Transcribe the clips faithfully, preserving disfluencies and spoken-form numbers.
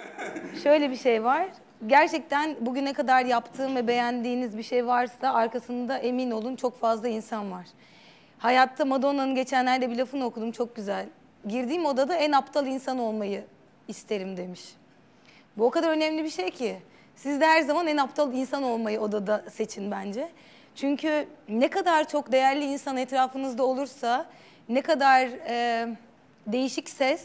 Şöyle bir şey var. Gerçekten bugüne kadar yaptığım ve beğendiğiniz bir şey varsa arkasında emin olun çok fazla insan var. Hayatta Madonna'nın geçenlerde bir lafını okudum, çok güzel. Girdiğim odada en aptal insan olmayı isterim demiş. Bu o kadar önemli bir şey ki. Siz de her zaman en aptal insan olmayı odada seçin bence. Çünkü ne kadar çok değerli insan etrafınızda olursa, ne kadar e, değişik ses,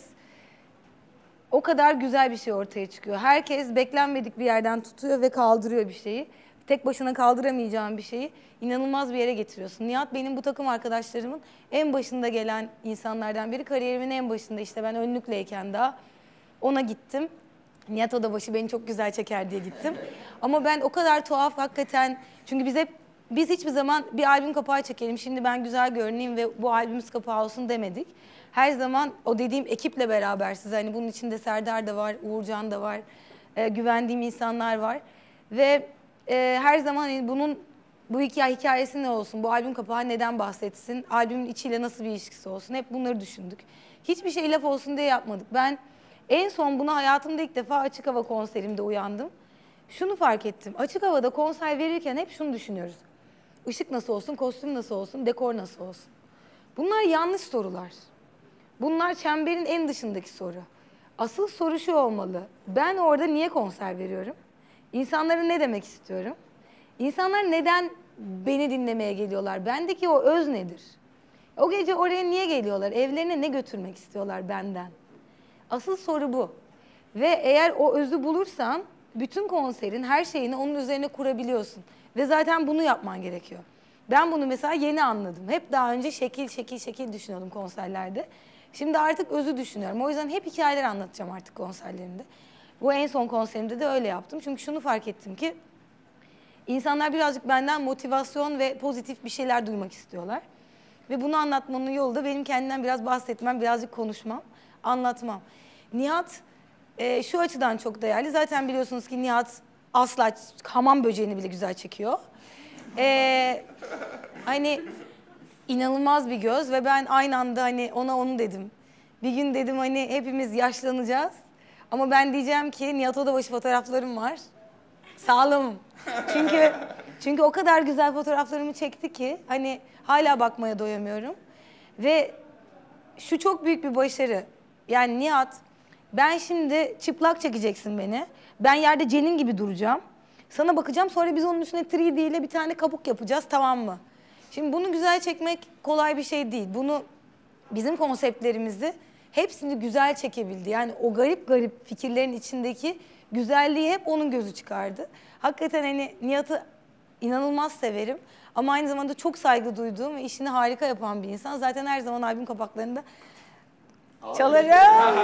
o kadar güzel bir şey ortaya çıkıyor. Herkes beklenmedik bir yerden tutuyor ve kaldırıyor bir şeyi. Tek başına kaldıramayacağın bir şeyi inanılmaz bir yere getiriyorsun. Nihat benim bu takım arkadaşlarımın en başında gelen insanlardan biri. Kariyerimin en başında, işte ben önlükleyken daha ona gittim. Nihat Odabaşı beni çok güzel çeker diye gittim. Ama ben o kadar tuhaf hakikaten, çünkü biz hep biz hiçbir zaman bir albüm kapağı çekelim, şimdi ben güzel görüneyim ve bu albümümüz kapağı olsun demedik. Her zaman o dediğim ekiple beraber, siz hani bunun içinde Serdar da var, Uğurcan da var, e, güvendiğim insanlar var. Ve e, her zaman hani bunun, bu hikaye, hikayesi ne olsun, bu albüm kapağı neden bahsetsin, albümün içiyle nasıl bir ilişkisi olsun, hep bunları düşündük. Hiçbir şey laf olsun diye yapmadık. Ben en son buna hayatımda ilk defa açık hava konserimde uyandım. Şunu fark ettim, açık havada konser verirken hep şunu düşünüyoruz. Işık nasıl olsun, kostüm nasıl olsun, dekor nasıl olsun? Bunlar yanlış sorular. Bunlar çemberin en dışındaki soru. Asıl soru şu olmalı. Ben orada niye konser veriyorum? İnsanlara ne demek istiyorum? İnsanlar neden beni dinlemeye geliyorlar? Bendeki o öz nedir? O gece oraya niye geliyorlar? Evlerine ne götürmek istiyorlar benden? Asıl soru bu. Ve eğer o özü bulursan bütün konserin her şeyini onun üzerine kurabiliyorsun. Ve zaten bunu yapman gerekiyor. Ben bunu mesela yeni anladım. Hep daha önce şekil şekil şekil düşünüyordum konserlerde. Şimdi artık özü düşünüyorum. O yüzden hep hikayeler anlatacağım artık konserlerimde. Bu en son konserimde de öyle yaptım. Çünkü şunu fark ettim ki insanlar birazcık benden motivasyon ve pozitif bir şeyler duymak istiyorlar. Ve bunu anlatmanın yolu da benim kendimden biraz bahsetmem, birazcık konuşmam, anlatmam. Nihat e, şu açıdan çok değerli. Zaten biliyorsunuz ki Nihat asla hamam böceğini bile güzel çekiyor. E, hani inanılmaz bir göz ve ben aynı anda hani ona onu dedim. Bir gün dedim hani hepimiz yaşlanacağız. Ama ben diyeceğim ki Nihat Odabaşı fotoğraflarım var. Sağlamım. Çünkü çünkü o kadar güzel fotoğraflarımı çekti ki hani hala bakmaya doyamıyorum. Ve şu çok büyük bir başarı. Yani Nihat, ben şimdi çıplak çekeceksin beni. Ben yerde cenin gibi duracağım. Sana bakacağım, sonra biz onun üstüne üç D ile bir tane kabuk yapacağız, tamam mı? Şimdi bunu güzel çekmek kolay bir şey değil. Bunu bizim konseptlerimizde hepsini güzel çekebildi. Yani o garip garip fikirlerin içindeki güzelliği hep onun gözü çıkardı. Hakikaten hani Nihat'ı inanılmaz severim. Ama aynı zamanda çok saygı duyduğum ve işini harika yapan bir insan. Zaten her zaman albüm kapaklarında çalarım.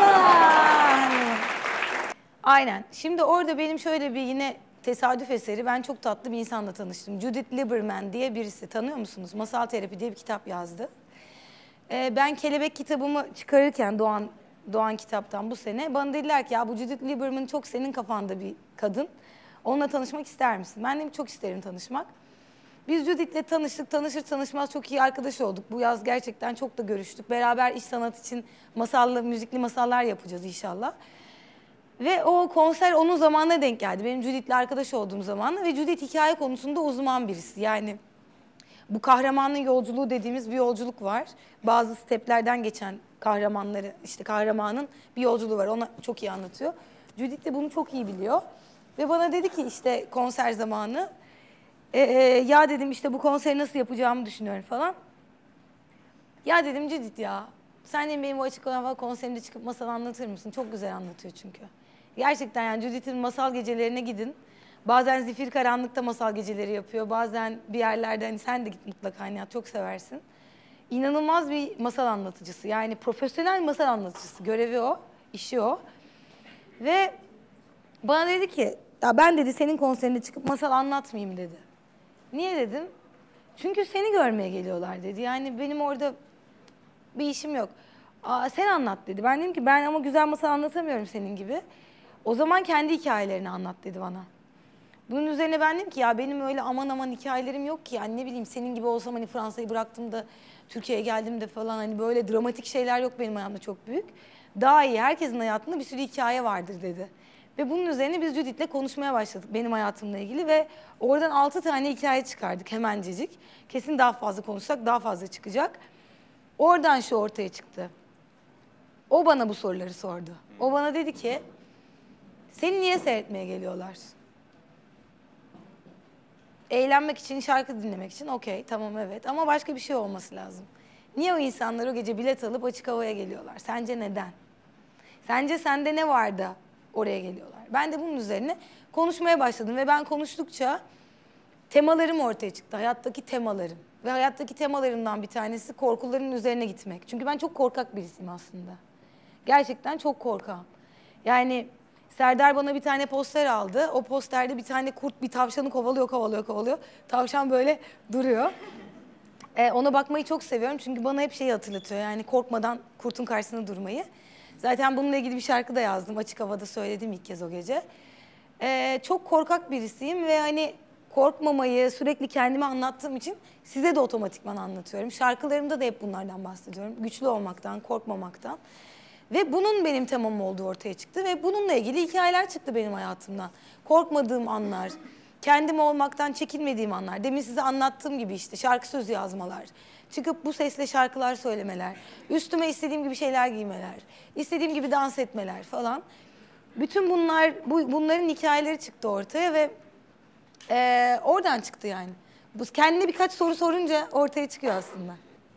Aynen. Şimdi orada benim şöyle bir yine tesadüf eseri, ben çok tatlı bir insanla tanıştım. Judith Lieberman diye birisi. Tanıyor musunuz? Masal Terapi diye bir kitap yazdı. Ee, ben Kelebek kitabımı çıkarırken Doğan Doğan kitaptan bu sene bana dediler ki ya bu Judith Lieberman çok senin kafanda bir kadın. Onunla tanışmak ister misin? Ben de çok isterim tanışmak. Biz Judith'le tanıştık. Tanışır tanışmaz çok iyi arkadaş olduk. Bu yaz gerçekten çok da görüştük. Beraber iş sanat için masallı, müzikli masallar yapacağız inşallah. Ve o konser onun zamanına denk geldi. Benim Judith'le arkadaş olduğum zamanla ve Judith hikaye konusunda uzman birisi. Yani bu kahramanın yolculuğu dediğimiz bir yolculuk var. Bazı steplerden geçen kahramanları, işte kahramanın bir yolculuğu var. Ona çok iyi anlatıyor. Judith de bunu çok iyi biliyor. Ve bana dedi ki işte konser zamanı, e, e, ya dedim işte bu konseri nasıl yapacağımı düşünüyorum falan. Ya dedim Judith ya, sen de benim o açık hava konserinde çıkıp masal anlatır mısın? Çok güzel anlatıyor çünkü. Gerçekten yani Judith'in masal gecelerine gidin. Bazen zifir karanlıkta masal geceleri yapıyor. Bazen bir yerlerde, hani sen de git mutlaka, hani çok seversin. İnanılmaz bir masal anlatıcısı. Yani profesyonel masal anlatıcısı. Görevi o, işi o. Ve bana dedi ki, ya ben dedi senin konserinde çıkıp masal anlatmayayım dedi. Niye dedim? Çünkü seni görmeye geliyorlar dedi. Yani benim orada bir işim yok. Aa, sen anlat dedi. Ben dedim ki ben ama güzel masal anlatamıyorum senin gibi. O zaman kendi hikayelerini anlat dedi bana. Bunun üzerine ben dedim ki ya benim öyle aman aman hikayelerim yok ki. Yani ne bileyim senin gibi olsam hani Fransa'yı bıraktım da Türkiye'ye geldim de falan, hani böyle dramatik şeyler yok benim hayatımda çok büyük. Daha iyi, herkesin hayatında bir sürü hikaye vardır dedi. Ve bunun üzerine biz Judith'le konuşmaya başladık benim hayatımla ilgili ve oradan altı tane hikaye çıkardık hemencecik. Kesin daha fazla konuşsak daha fazla çıkacak. Oradan şu ortaya çıktı. O bana bu soruları sordu. O bana dedi ki, seni niye seyretmeye geliyorlar? Eğlenmek için, şarkı dinlemek için okey, tamam evet ama başka bir şey olması lazım. Niye o insanlar o gece bilet alıp açık havaya geliyorlar? Sence neden? Sence sende ne var da oraya geliyorlar? Ben de bunun üzerine konuşmaya başladım ve ben konuştukça temalarım ortaya çıktı, hayattaki temalarım. Ve hayattaki temalarımdan bir tanesi korkuların üzerine gitmek. Çünkü ben çok korkak birisiyim aslında. Gerçekten çok korkağım. Yani Serdar bana bir tane poster aldı. O posterde bir tane kurt bir tavşanı kovalıyor, kovalıyor, kovalıyor. Tavşan böyle duruyor. Ee, ona bakmayı çok seviyorum çünkü bana hep şeyi hatırlatıyor. Yani korkmadan kurtun karşısında durmayı. Zaten bununla ilgili bir şarkı da yazdım. Açık havada söyledim ilk kez o gece. Ee, çok korkak birisiyim ve hani korkmamayı sürekli kendime anlattığım için size de otomatikman anlatıyorum. Şarkılarımda da hep bunlardan bahsediyorum. Güçlü olmaktan, korkmamaktan. Ve bunun benim temam olduğu ortaya çıktı ve bununla ilgili hikayeler çıktı benim hayatımdan. Korkmadığım anlar, kendim olmaktan çekinmediğim anlar. Demin size anlattığım gibi işte şarkı sözü yazmalar, çıkıp bu sesle şarkılar söylemeler, üstüme istediğim gibi şeyler giymeler, istediğim gibi dans etmeler falan. Bütün bunlar, bu, bunların hikayeleri çıktı ortaya ve e, oradan çıktı yani. Bu kendine birkaç soru sorunca ortaya çıkıyor aslında.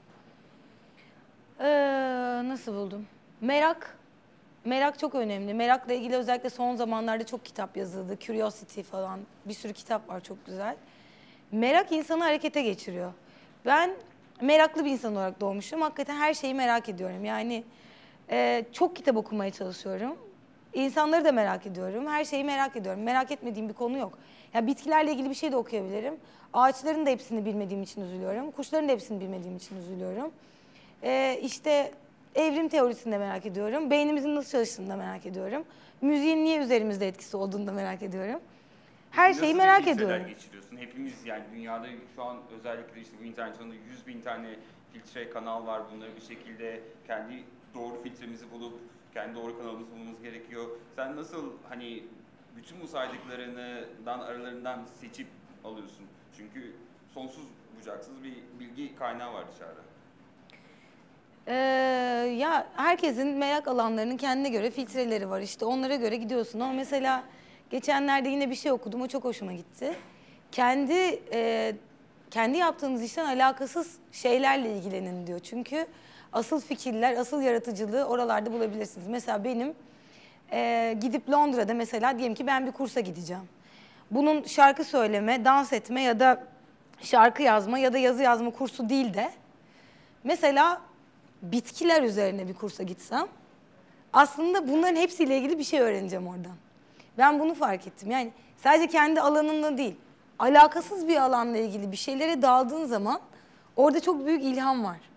Ee, nasıl buldum? Merak, merak çok önemli. Merakla ilgili özellikle son zamanlarda çok kitap yazıldı. Curiosity falan, bir sürü kitap var çok güzel. Merak insanı harekete geçiriyor. Ben meraklı bir insan olarak doğmuşum. Hakikaten her şeyi merak ediyorum. Yani e, çok kitap okumaya çalışıyorum. İnsanları da merak ediyorum. Her şeyi merak ediyorum. Merak etmediğim bir konu yok. Ya bitkilerle ilgili bir şey de okuyabilirim. Ağaçların da hepsini bilmediğim için üzülüyorum. Kuşların da hepsini bilmediğim için üzülüyorum. Ee, işte evrim teorisini de merak ediyorum. Beynimizin nasıl çalıştığını da merak ediyorum. Müziğin niye üzerimizde etkisi olduğunu da merak ediyorum. Her Nasıl şeyi merak filtreler ediyorum. geçiriyorsun? Hepimiz yani dünyada şu an özellikle işte bu internet çağında yüz bin tane filtre kanal var. Bunları bir şekilde kendi doğru filtremizi bulup kendi doğru kanalımızı bulmamız gerekiyor. Sen nasıl hani bütün bu saydıklarından aralarından seçip alıyorsun? Çünkü sonsuz bucaksız bir bilgi kaynağı var dışarıda. Ee, ya herkesin merak alanlarının kendine göre filtreleri var. İşte onlara göre gidiyorsun. Ama mesela geçenlerde yine bir şey okudum. O çok hoşuma gitti. Kendi e, kendi yaptığınız işten alakasız şeylerle ilgilenin diyor. Çünkü asıl fikirler, asıl yaratıcılığı oralarda bulabilirsiniz. Mesela benim e, gidip Londra'da mesela diyelim ki ben bir kursa gideceğim. Bunun şarkı söyleme, dans etme ya da şarkı yazma ya da yazı yazma kursu değil de mesela bitkiler üzerine bir kursa gitsem aslında bunların hepsiyle ilgili bir şey öğreneceğim oradan. Ben bunu fark ettim. Yani sadece kendi alanınla değil, alakasız bir alanla ilgili bir şeylere daldığın zaman orada çok büyük ilham var.